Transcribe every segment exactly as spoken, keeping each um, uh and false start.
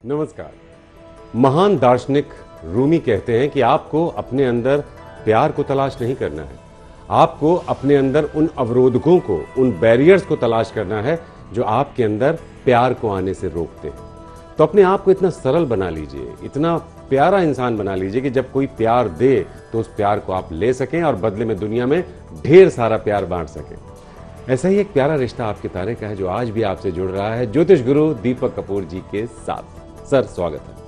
नमस्कार। महान दार्शनिक रूमी कहते हैं कि आपको अपने अंदर प्यार को तलाश नहीं करना है, आपको अपने अंदर उन अवरोधकों को, उन बैरियर्स को तलाश करना है जो आपके अंदर प्यार को आने से रोकते हैं। तो अपने आप को इतना सरल बना लीजिए, इतना प्यारा इंसान बना लीजिए कि जब कोई प्यार दे तो उस प्यार को आप ले सकें और बदले में दुनिया में ढेर सारा प्यार बांट सकें। ऐसा ही एक प्यारा रिश्ता आपके तारे का है जो आज भी आपसे जुड़ रहा है ज्योतिष गुरु दीपक कपूर जी के साथ। सर, स्वागत है।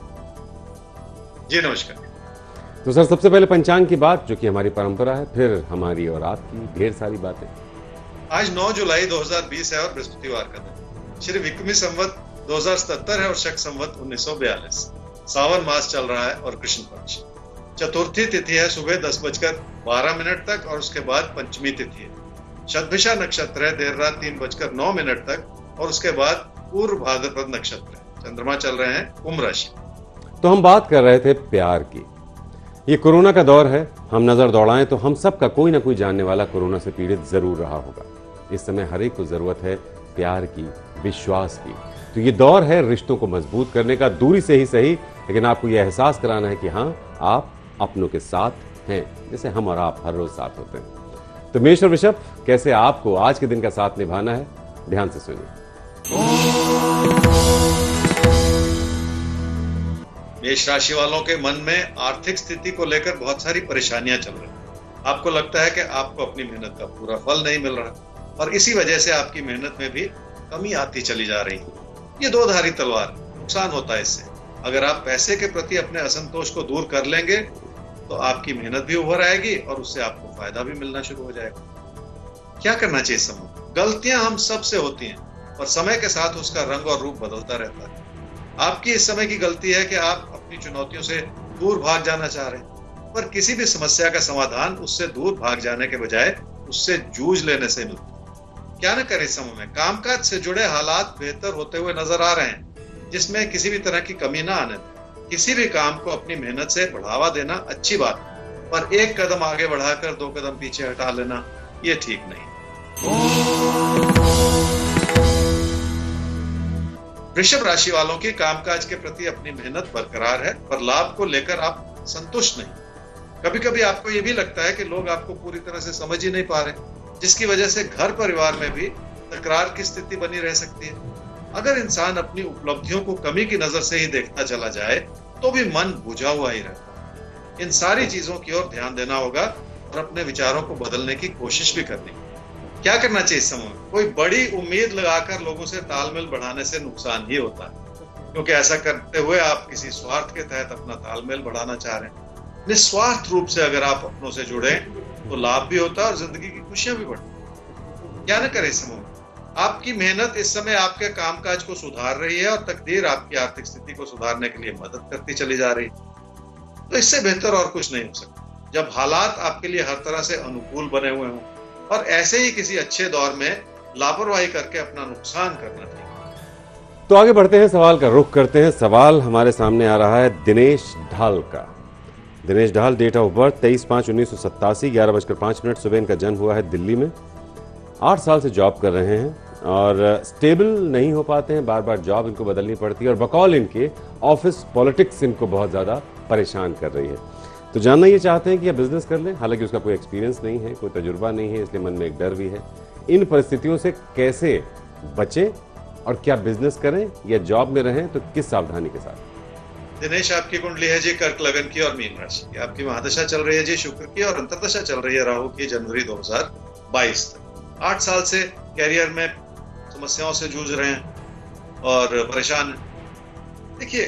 जी नमस्कार। तो सर, सबसे पहले पंचांग की बात, जो कि हमारी परंपरा है, फिर हमारी और आपकी ढेर सारी बातें। आज नौ जुलाई दो हज़ार बीस है और बृहस्पतिवार का दिन। श्री विक्रमी संवत दो हज़ार सत्तर है और शक संवत उन्नीस सौ बयालीस। सावन मास चल रहा है और कृष्ण पक्ष। चतुर्थी तिथि है सुबह दस बजकर बारह मिनट तक और उसके बाद पंचमी तिथि है। शतभिषा नक्षत्र है देर रात तीन बजकर नौ मिनट तक और उसके बाद पूर्व भाद्रपद नक्षत्र है। चंद्रमा चल रहे हैं कुंभ राशि। तो हम बात कर रहे थे प्यार की। ये कोरोना का दौर है, हम नजर दौड़ाएं तो हम सबका कोई ना कोई जानने वाला कोरोना से पीड़ित जरूर रहा होगा। इस समय हर एक को जरूरत है प्यार की, विश्वास की। तो ये दौर है रिश्तों को मजबूत करने का, दूरी से ही सही, लेकिन आपको यह एहसास कराना है कि हाँ, आप अपनों के साथ हैं, जैसे हम और आप हर रोज साथ होते हैं। तो मेष और वृषभ, कैसे आपको आज के दिन का साथ निभाना है, ध्यान से सुनिए। मेष राशि वालों के मन में आर्थिक स्थिति को लेकर बहुत सारी परेशानियां चल रही हैं। आपको लगता है कि आपको अपनी मेहनत का पूरा फल नहीं मिल रहा और इसी वजह से आपकी मेहनत में भी कमी आती चली जा रही है। ये दो धारी तलवार, नुकसान होता है इससे। अगर आप पैसे के प्रति अपने असंतोष को दूर कर लेंगे तो आपकी मेहनत भी उभर आएगी और उससे आपको फायदा भी मिलना शुरू हो जाएगा। क्या करना चाहिए समूह? गलतियां हम सब से होती हैं और समय के साथ उसका रंग और रूप बदलता रहता है। आपकी इस समय की गलती है कि आप अपनी चुनौतियों से दूर भाग जाना चाह रहे हैं, पर किसी भी समस्या का समाधान उससे दूर भाग जाने के बजाय उससे जूझ लेने से मिलता है। क्या न करे इस समय में कामकाज से जुड़े हालात बेहतर होते हुए नजर आ रहे हैं, जिसमें किसी भी तरह की कमी ना आने। किसी भी काम को अपनी मेहनत से बढ़ावा देना अच्छी बात है, पर एक कदम आगे बढ़ाकर दो कदम पीछे हटा लेना ये ठीक नहीं। वृषभ राशि वालों की कामकाज के प्रति अपनी मेहनत बरकरार है, पर लाभ को लेकर आप संतुष्ट नहीं। कभी कभी आपको यह भी लगता है कि लोग आपको पूरी तरह से समझ ही नहीं पा रहे, जिसकी वजह से घर परिवार में भी तकरार की स्थिति बनी रह सकती है। अगर इंसान अपनी उपलब्धियों को कमी की नजर से ही देखता चला जाए तो भी मन बुझा हुआ ही रहता है। इन सारी चीजों की ओर ध्यान देना होगा और अपने विचारों को बदलने की कोशिश भी करनी। क्या करना चाहिए इस समय? कोई बड़ी उम्मीद लगाकर लोगों से तालमेल बढ़ाने से नुकसान ही होता है, क्योंकि ऐसा करते हुए आप किसी स्वार्थ के तहत अपना तालमेल बढ़ाना चाह रहे हैं। निस्वार्थ रूप से अगर आप अपनों से जुड़े तो लाभ भी होता है और जिंदगी की खुशियां भी बढ़ती। क्या न करे इस समय? आपकी मेहनत इस समय आपके कामकाज को सुधार रही है और तकदीर आपकी आर्थिक स्थिति को सुधारने के लिए मदद करती चली जा रही है। तो इससे बेहतर और कुछ नहीं हो सकता जब हालात आपके लिए हर तरह से अनुकूल बने हुए हों और ऐसे ही किसी अच्छे दौर में लापरवाही करके अपना नुकसान करना चाहिए। तो आगे बढ़ते हैं, सवाल का रुख करते हैं। सवाल हमारे सामने आ रहा है दिनेश ढाल का। दिनेश ढाल, डेट ऑफ बर्थ तेईस पांच उन्नीस सौ सत्तासी, ग्यारह बजकर पांच मिनट सुबह इनका जन्म हुआ है दिल्ली में। आठ साल से जॉब कर रहे हैं और स्टेबल नहीं हो पाते हैं, बार बार जॉब इनको बदलनी पड़ती है और बकौल इनके ऑफिस पॉलिटिक्स इनको बहुत ज्यादा परेशान कर रही है। तो जानना ये चाहते हैं कि यह बिजनेस कर लें, हालांकि उसका कोई एक्सपीरियंस नहीं है, कोई तजुर्बा नहीं है, इसलिए मन में एक डर भी है। इन परिस्थितियों से कैसे बचें और क्या बिजनेस करें या जॉब में रहें, तो किस सावधानी के साथ? दिनेश, आपकी कुंडली है जी कर्क लगन की और मीन राशि की। आपकी महादशा चल रही है जी शुक्र की और अंतर्दशा चल रही है राहु की जनवरी दो हज़ार बाईस तक। आठ साल से कैरियर में समस्याओं से जूझ रहे हैं और परेशान हैं। देखिए,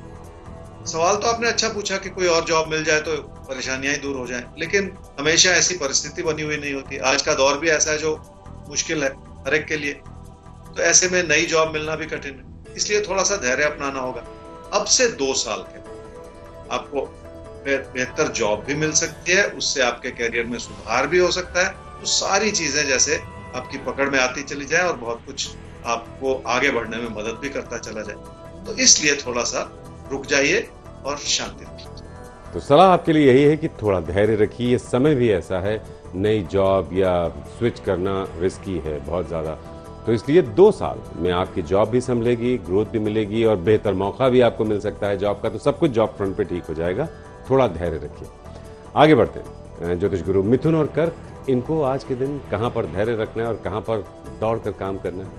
सवाल तो आपने अच्छा पूछा कि कोई और जॉब मिल जाए तो परेशानियां ही दूर हो जाएं, लेकिन हमेशा ऐसी परिस्थिति बनी हुई नहीं होती। आज का दौर भी ऐसा है जो मुश्किल है हर एक के लिए, तो ऐसे में नई जॉब मिलना भी कठिन है। इसलिए थोड़ा सा धैर्य अपनाना होगा। अब से दो साल के बाद आपको बेहतर जॉब भी मिल सकती है, उससे आपके कैरियर में सुधार भी हो सकता है। तो सारी चीजें जैसे आपकी पकड़ में आती चली जाए और बहुत कुछ आपको आगे बढ़ने में मदद भी करता चला जाए। तो इसलिए थोड़ा सा रुक जाइए और शांति रखिए। तो सलाह आपके लिए यही है कि थोड़ा धैर्य रखिए। ये समय भी ऐसा है, नई जॉब या स्विच करना रिस्की है बहुत ज़्यादा, तो इसलिए दो साल में आपकी जॉब भी संभलेगी, ग्रोथ भी मिलेगी और बेहतर मौका भी आपको मिल सकता है जॉब का। तो सब कुछ जॉब फ्रंट पे ठीक हो जाएगा, थोड़ा धैर्य रखिए। आगे बढ़ते हैं। ज्योतिष गुरु मिथुन और कर्क, इनको आज के दिन कहां पर धैर्य रखना है और कहां पर दौड़ कर काम करना है?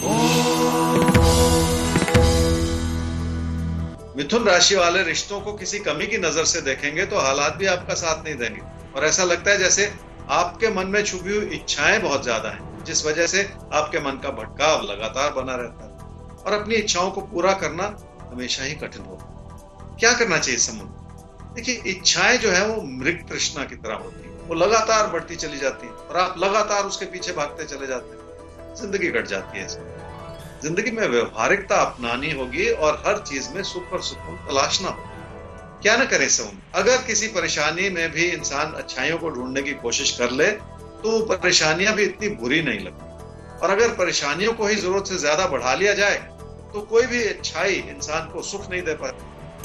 मिथुन राशि वाले रिश्तों को किसी कमी की नजर से देखेंगे तो हालात भी आपका साथ नहीं देंगे और ऐसा लगता है जैसे आपके मन में छुपी हुई इच्छाएं बहुत ज्यादा हैं, जिस वजह से आपके मन का भटकाव लगातार बना रहता है और अपनी इच्छाओं को पूरा करना हमेशा ही कठिन होगा। क्या करना चाहिए समूह? देखिए, इच्छाएं जो है वो मृग तृष्णा की तरह होती है, वो लगातार बढ़ती चली जाती है और आप लगातार उसके पीछे भागते चले जाते हैं। जिंदगी कट जाती है इसमें। जिंदगी में व्यवहारिकता अपनानी होगी और हर चीज में सुख और सुकून तलाशना होगा। क्या न करे समूह? अगर किसी परेशानी में भी इंसान अच्छाइयों को ढूंढने की कोशिश कर ले तो परेशानियां भी इतनी बुरी नहीं लगती और अगर परेशानियों को ही जरूरत से ज्यादा बढ़ा लिया जाए तो कोई भी अच्छाई इंसान को सुख नहीं दे पाती।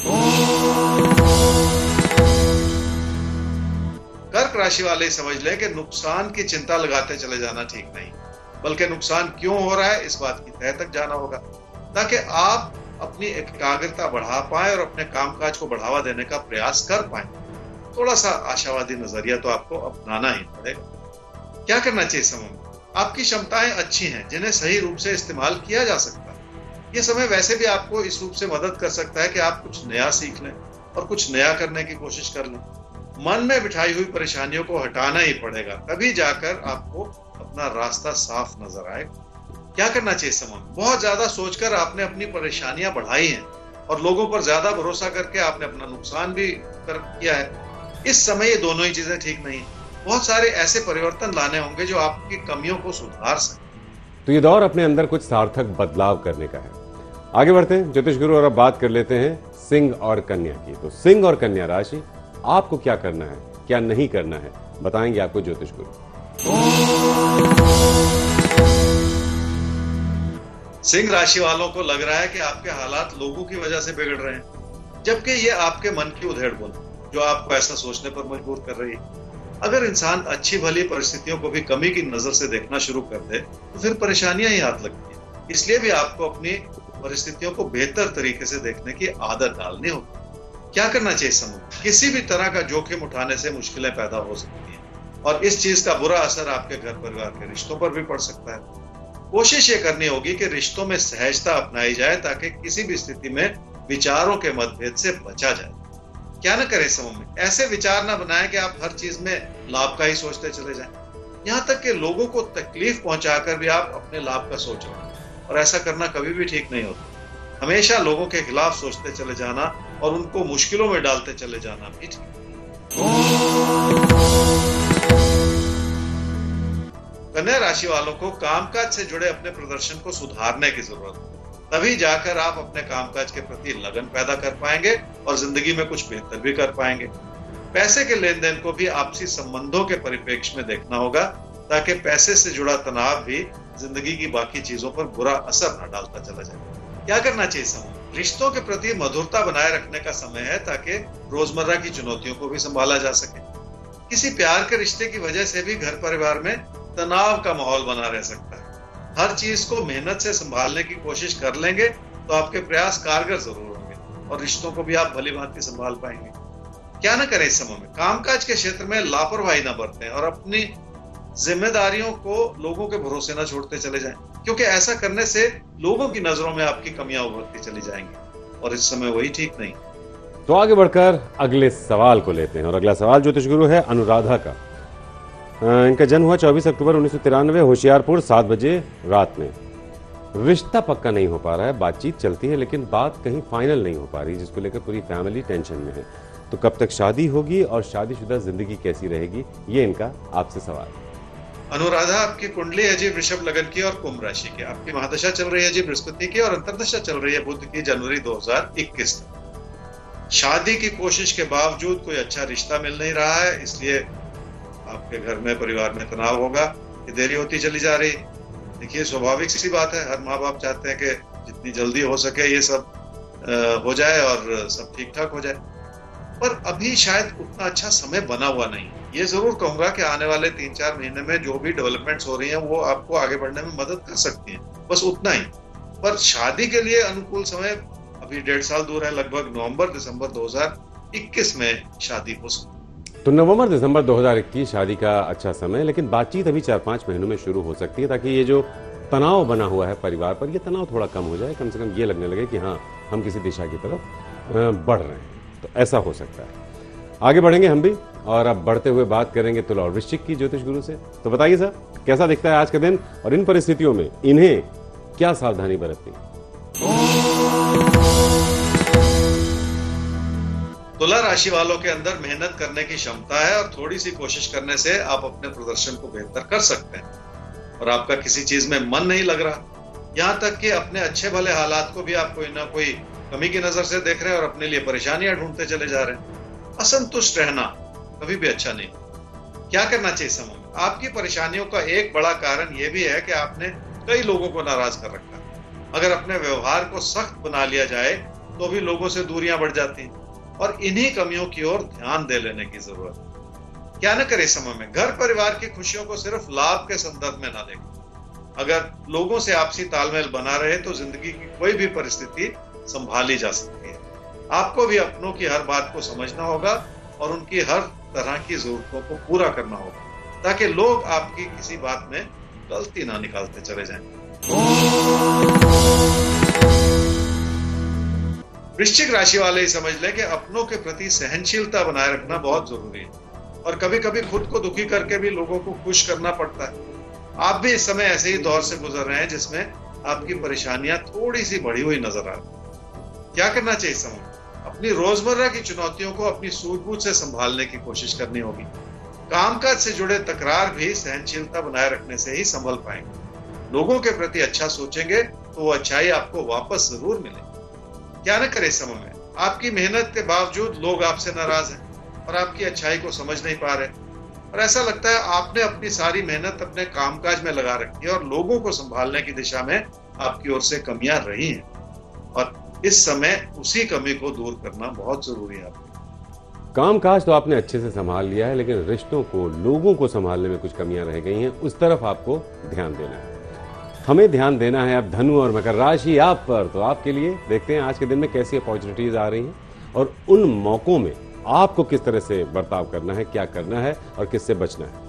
कर्क राशि वाले समझ लें कि नुकसान की चिंता लगाते चले जाना ठीक नहीं, बल्कि नुकसान क्यों हो रहा है इस बात की तह तक जाना होगा ताकि आप अपनी एकाग्रता बढ़ा पाए और अपने कामकाज को बढ़ावा देने का प्रयास कर पाए। थोड़ा सा आशावादी नजरिया तो आपको अपनाना ही पड़ेगा। क्या करना चाहिए समूह? आपकी क्षमताएं अच्छी हैं जिन्हें सही रूप से इस्तेमाल किया जा सकता है। ये समय वैसे भी आपको इस रूप से मदद कर सकता है कि आप कुछ नया सीख लें और कुछ नया करने की कोशिश कर लें। मन में बिठाई हुई परेशानियों को हटाना ही पड़ेगा, तभी जाकर आपको अपना रास्ता साफ नजर आएगा। क्या करना चाहिए समूह? बहुत ज्यादा सोचकर आपने अपनी परेशानियां बढ़ाई हैं और लोगों पर ज्यादा भरोसा करके आपने अपना नुकसान भी कर किया है। इस समय ये दोनों ही चीजें ठीक नहीं है। बहुत सारे ऐसे परिवर्तन लाने होंगे जो आपकी कमियों को सुधार सके। तो ये दौर अपने अंदर कुछ सार्थक बदलाव करने का है। आगे बढ़ते हैं ज्योतिष गुरु और अब बात कर लेते हैं सिंह और कन्या की। तो सिंह और कन्या राशि, आपको क्या करना है, क्या नहीं करना है, बताएंगे आपको ज्योतिष गुरु। सिंह राशि वालों को लग रहा है कि आपके हालात लोगों की वजह से बिगड़ रहे हैं, जबकि ये आपके मन की उधेड़ बुन जो आपको ऐसा सोचने पर मजबूर कर रही है। अगर इंसान अच्छी भली परिस्थितियों को भी कमी की नजर से देखना शुरू कर दे तो फिर परेशानियां ही हाथ लगती हैं। इसलिए भी आपको अपनी परिस्थितियों को बेहतर तरीके से देखने की आदत डालनी होगी। क्या करना चाहिए समूह? किसी भी तरह का जोखिम उठाने से मुश्किलें पैदा हो सकती हैं और इस चीज का बुरा असर आपके घर परिवार के रिश्तों पर भी पड़ सकता है। कोशिश ये करनी होगी कि रिश्तों में सहजता अपनाई जाए ताकि किसी भी स्थिति में विचारों के मतभेद से बचा जाए। क्या न करें समूह में? ऐसे विचार न बनाएं कि आप हर चीज में लाभ का ही सोचते चले जाएं, यहाँ तक कि लोगों को तकलीफ पहुंचाकर भी आप अपने लाभ का सोच रहे हैं और ऐसा करना कभी भी ठीक नहीं होता। हमेशा लोगों के खिलाफ सोचते चले जाना और उनको मुश्किलों में डालते चले जाना भी ठीक नहीं। कन्या राशि वालों को कामकाज से जुड़े अपने प्रदर्शन को सुधारने की जरूरत है, तभी जाकर आप अपने कामकाज के प्रति लगन पैदा कर पाएंगे और जिंदगी में कुछ बेहतर भी कर पाएंगे। पैसे के लेन देन को भी आपसी संबंधों के परिप्रेक्ष्य में देखना होगा ताकि पैसे से जुड़ा तनाव भी जिंदगी की बाकी चीजों पर बुरा असर न डालता चला जाए। क्या करना चाहिए समूह? रिश्तों के प्रति मधुरता बनाए रखने का समय है ताकि रोजमर्रा की चुनौतियों को भी संभाला जा सके। किसी प्यार के रिश्ते की वजह से भी घर परिवार में तनाव का माहौल बना रह सकता है। हर चीज को मेहनत से संभालने की कोशिश कर लेंगे तो आपके प्रयास कारगर जरूर होंगे और रिश्तों को भी आप भली भांति संभाल पाएंगे। क्या न करें इस समय में? कामकाज के क्षेत्र में लापरवाही न बरतें और अपनी जिम्मेदारियों को लोगों के भरोसे न छोड़ते चले जाएं, क्योंकि ऐसा करने से लोगों की नजरों में आपकी कमियां उभरती चली जाएंगी और इस समय वही ठीक नहीं। तो आगे बढ़कर अगले सवाल को लेते हैं और अगला सवाल ज्योतिष गुरु है अनुराधा का। इनका जन्म हुआ चौबीस अक्टूबर उन्नीस सौ तिरानवे, होशियारपुर, सात बजे रात में। रिश्ता पक्का नहीं हो पा रहा है, बातचीत चलती है लेकिन बात कहीं फाइनल नहीं हो पा रही, जिसको लेकर पूरी फैमिली टेंशन में है। तो कब तक शादी होगी और शादीशुदा जिंदगी कैसी रहेगी, ये इनका आपसे सवाल। अनुराधा, आपकी कुंडली है जी वृषभ लगन की और कुंभ राशि की। आपकी महादशा चल रही है जी बृहस्पति की और अंतरदशा चल रही है बुध की जनवरी दो हजार इक्कीस तक। शादी की कोशिश के बावजूद कोई अच्छा रिश्ता मिल नहीं रहा है, इसलिए आपके घर में परिवार में तनाव होगा। ये देरी होती चली जा रही। देखिए, स्वाभाविक सी बात है, हर माँ बाप चाहते हैं कि जितनी जल्दी हो सके ये सब हो जाए और सब ठीक ठाक हो जाए, पर अभी शायद उतना अच्छा समय बना हुआ नहीं। ये जरूर कहूंगा कि आने वाले तीन चार महीने में जो भी डेवलपमेंट्स हो रही हैं वो आपको आगे बढ़ने में मदद कर सकती हैं, बस उतना ही। पर शादी के लिए अनुकूल समय अभी डेढ़ साल दूर है, लगभग नवंबर दिसंबर दो हज़ार इक्कीस में शादी हो सकती है। तो नवंबर दिसंबर दो हज़ार इक्कीस शादी का अच्छा समय है, लेकिन बातचीत अभी चार पांच महीनों में शुरू हो सकती है, ताकि ये जो तनाव बना हुआ है परिवार पर, ये तनाव थोड़ा कम हो जाए, कम से कम ये लगने लगे कि हाँ हम किसी दिशा की तरफ बढ़ रहे हैं। तो ऐसा हो सकता है। आगे बढ़ेंगे हम भी, और अब बढ़ते हुए बात करेंगे तुला और वृश्चिक की ज्योतिष गुरु से। तो बताइए सर, कैसा दिखता है आज का दिन, और इन परिस्थितियों में इन्हें क्या सावधानी बरतनी? तुला राशि वालों के अंदर मेहनत करने की क्षमता है, और थोड़ी सी कोशिश करने से आप अपने प्रदर्शन को बेहतर कर सकते हैं। और आपका किसी चीज में मन नहीं लग रहा, यहाँ तक कि अपने अच्छे भले हालात को भी आप कोई ना कोई कमी की नजर से देख रहे हैं और अपने लिए परेशानियां ढूंढते चले जा रहे हैं। असंतुष्ट रहना कभी भी अच्छा नहीं। क्या करना चाहिए समय में? आपकी परेशानियों का एक बड़ा कारण यह भी है कि आपने कई लोगों को नाराज कर रखा है। अगर अपने व्यवहार को सख्त बना लिया जाए तो भी लोगों से दूरियां बढ़ जाती हैं, और इन्हीं कमियों की ओर ध्यान दे लेने की जरूरत है। क्या न करे समय में? घर परिवार की खुशियों को सिर्फ लाभ के संदर्भ में ना देखें। अगर लोगों से आपसी तालमेल बना रहे तो जिंदगी की कोई भी परिस्थिति संभाली जा सकती है। आपको भी अपनों की हर बात को समझना होगा और उनकी हर तरह की जरूरतों को पूरा करना होगा, ताकि लोग आपकी किसी बात में गलती ना निकालते चले जाएं। वृश्चिक राशि वाले ही समझ लें कि अपनों के प्रति सहनशीलता बनाए रखना बहुत जरूरी है, और कभी कभी खुद को दुखी करके भी लोगों को खुश करना पड़ता है। आप भी इस समय ऐसे ही दौर से गुजर रहे हैं जिसमें आपकी परेशानियां थोड़ी सी बढ़ी हुई नजर आ रही। क्या करना चाहिए समय? अपनी रोजमर्रा की चुनौतियों को अपनी सूझबूझ से संभालने की कोशिश करनी होगी। कामकाज से जुड़े तकरार भी सहनशीलता बनाए रखने से ही संभल पाएंगे। लोगों के प्रति अच्छा सोचेंगे तो वो अच्छाई आपको वापस जरूर मिलेगी। क्या न करे समय में? आपकी मेहनत के बावजूद लोग आपसे नाराज हैं और आपकी अच्छाई को समझ नहीं पा रहे, और ऐसा लगता है आपने अपनी सारी मेहनत अपने कामकाज में लगा रखी है और लोगों को संभालने की दिशा में आपकी ओर से कमियां रही हैं, और इस समय उसी कमी को दूर करना बहुत जरूरी है। आपको कामकाज तो आपने अच्छे से संभाल लिया है, लेकिन रिश्तों को, लोगों को संभालने में कुछ कमियां रह गई हैं, उस तरफ आपको ध्यान देना है। हमें ध्यान देना है अब धनु और मकर राशि आप पर। तो आपके लिए देखते हैं आज के दिन में कैसी अपॉर्चुनिटीज आ रही हैं, और उन मौकों में आपको किस तरह से बर्ताव करना है, क्या करना है और किससे बचना है।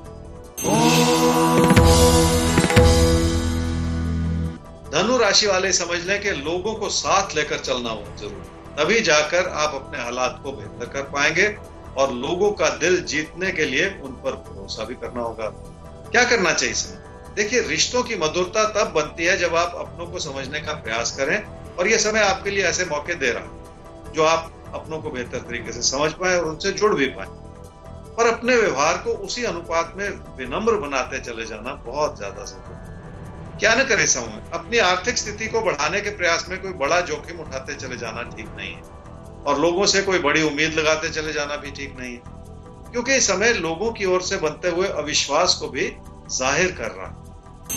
धनु राशि वाले समझ लें कि लोगों को साथ लेकर चलना बहुत जरूरी है, तभी जाकर आप अपने हालात को बेहतर कर पाएंगे, और लोगों का दिल जीतने के लिए उन पर भरोसा भी करना होगा। क्या करना चाहिए इसमें? देखिए, रिश्तों की मधुरता तब बनती है जब आप अपनों को समझने का प्रयास करें, और यह समय आपके लिए ऐसे मौके दे रहा है जो आप अपनों को बेहतर तरीके से समझ पाए और उनसे जुड़ भी पाए। पर अपने व्यवहार को उसी अनुपात में विनम्र बनाते चले जाना बहुत ज्यादा जरूरी है। क्या न करे समय? अपनी आर्थिक स्थिति को बढ़ाने के प्रयास में कोई बड़ा जोखिम उठाते चले जाना ठीक नहीं है, और लोगों से कोई बड़ी उम्मीद लगाते चले जाना भी ठीक नहीं है, क्योंकि इस समय लोगों की ओर से बनते हुए अविश्वास को भी जाहिर कर रहा है।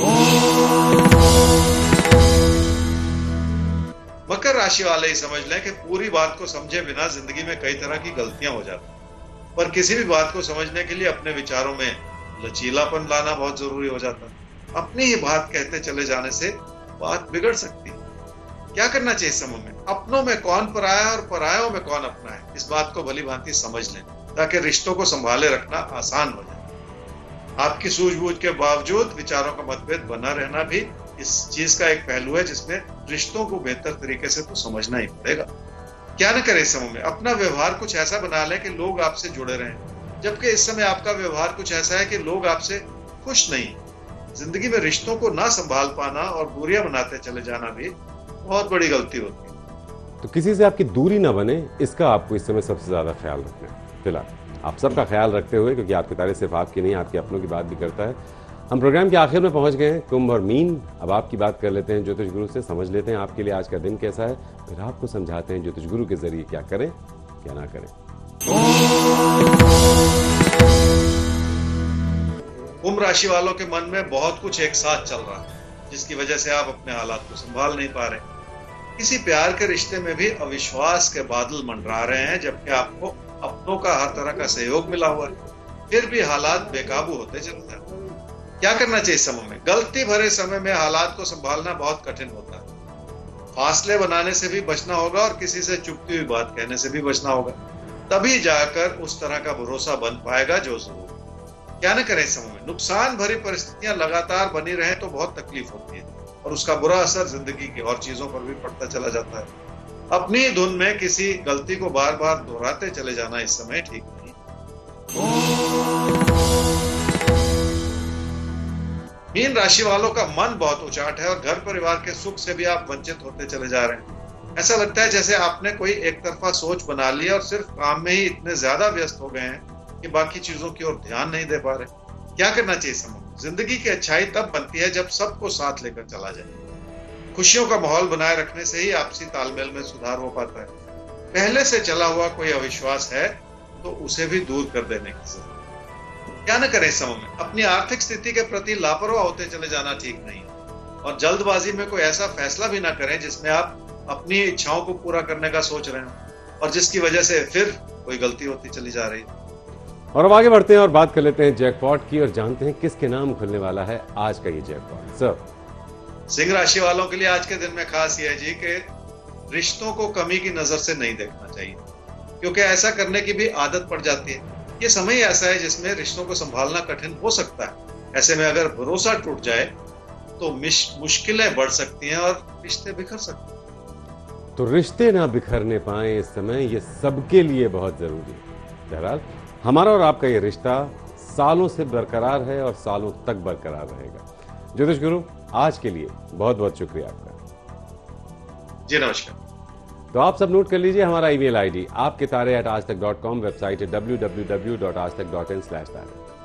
मकर राशि वाले ही समझ लें कि पूरी बात को समझे बिना जिंदगी में कई तरह की गलतियां हो जाती हैं, पर किसी भी बात को समझने के लिए अपने विचारों में लचीलापन लाना बहुत जरूरी हो जाता है। अपनी ही बात कहते चले जाने से बात बिगड़ सकती है। क्या करना चाहिए समय में? अपनों में कौन पराया है और परायों में कौन अपना है, इस बात को भली भांति समझ लें, ताकि रिश्तों को संभाले रखना आसान हो जाए। आपकी सूझबूझ के बावजूद विचारों का मतभेद बना रहना भी इस चीज का एक पहलू है, जिसमें रिश्तों को बेहतर तरीके से तो समझना ही पड़ेगा। क्या न करे समय में? अपना व्यवहार कुछ ऐसा बना लें कि लोग आपसे जुड़े रहें, जबकि इस समय आपका व्यवहार कुछ ऐसा है कि लोग आपसे खुश नहीं। जिंदगी में रिश्तों को ना संभाल पाना और दूरियां बनाते चले जाना भी बहुत बड़ी गलती होती है। तो किसी से आपकी दूरी ना बने, इसका आपको इस समय सबसे ज्यादा ख्याल रखना है। फिलहाल आप सबका ख्याल रखते हुए, क्योंकि आपकी तारीफ सिर्फ आपकी नहीं, आपके अपनों की बात भी करता है। हम प्रोग्राम के आखिर में पहुंच गए हैं, कुंभ और मीन। अब आपकी बात कर लेते हैं ज्योतिष गुरु से, समझ लेते हैं आपके लिए आज का दिन कैसा है, फिर आपको समझाते हैं ज्योतिष गुरु के जरिए क्या करें क्या ना करें। कुंभ राशि वालों के मन में बहुत कुछ एक साथ चल रहा है, जिसकी वजह से आप अपने हालात को संभाल नहीं पा रहे। किसी प्यार के रिश्ते में भी अविश्वास के बादल मंडरा रहे हैं, जबकि आपको अपनों का हर तरह का सहयोग मिला हुआ है। फिर भी हालात बेकाबू होते चले जाते हैं। क्या करना चाहिए इस समय में? गलती भरे समय में हालात को संभालना बहुत कठिन होता है। फासले बनाने से भी बचना होगा और किसी से चुपती हुई बात कहने से भी बचना होगा, तभी जाकर उस तरह का भरोसा बन पाएगा जो जरूर। क्या न करें इस समय में? नुकसान भरी परिस्थितियां लगातार बनी रहे तो बहुत तकलीफ होती है और उसका बुरा असर जिंदगी की और चीजों पर भी पड़ता चला जाता है। अपनी धुन में किसी गलती को बार बार दोहराते चले जाना इस समय ठीक नहीं। मीन राशि वालों का मन बहुत उचाट है और घर परिवार के सुख से भी आप वंचित होते चले जा रहे हैं। ऐसा लगता है जैसे आपने कोई एक तरफा सोच बना ली और सिर्फ काम में ही इतने ज्यादा व्यस्त हो गए हैं कि बाकी चीजों की ओर ध्यान नहीं दे पा रहे। क्या करना चाहिए समय? जिंदगी की अच्छाई तब बनती है जब सबको साथ लेकर चला जाए। खुशियों का माहौल बनाए रखने से ही आपसी तालमेल में सुधार हो पाता है। पहले से चला हुआ कोई अविश्वास है तो उसे भी दूर कर देने की जरूरत। क्या न करें इस समय में? अपनी आर्थिक स्थिति के प्रति लापरवाह होते चले जाना ठीक नहीं और जल्दबाजी में कोई ऐसा फैसला भी ना करें जिसमें आप अपनी इच्छाओं को पूरा करने का सोच रहे हैं और जिसकी वजह से फिर कोई गलती होती चली जा रही है। और अब आगे बढ़ते हैं और बात कर लेते हैं जैकपॉट की और जानते हैं किसके नाम खुलने वाला है आज का ये जैकपॉट। सर, सिंह राशि वालों के लिए आज के दिन में खास यह है जी कि रिश्तों को कमी की नजर से नहीं देखना चाहिए, क्योंकि ऐसा करने की भी आदत पड़ जाती है। ये समय ऐसा है जिसमें रिश्तों को संभालना कठिन हो सकता है। ऐसे में अगर भरोसा टूट जाए तो मुश्किलें बढ़ सकती हैं और रिश्ते बिखर सकते हैं। तो रिश्ते ना बिखरने पाए इस समय, ये सबके लिए बहुत जरूरी है। बहरहाल हमारा और आपका ये रिश्ता सालों से बरकरार है और सालों तक बरकरार रहेगा। ज्योतिष गुरु, आज के लिए बहुत बहुत शुक्रिया आपका। जी नमस्कार। तो आप सब नोट कर लीजिए हमारा ईमेल आईडी आपके तारे at Aaj Tak dot com, website है W W W dot Aaj Tak dot in slash तारे।